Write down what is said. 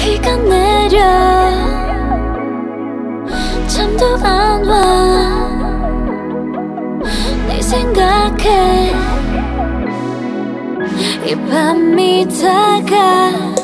비가 내려 잠도 안 와. 네 생각에 이 밤이 다가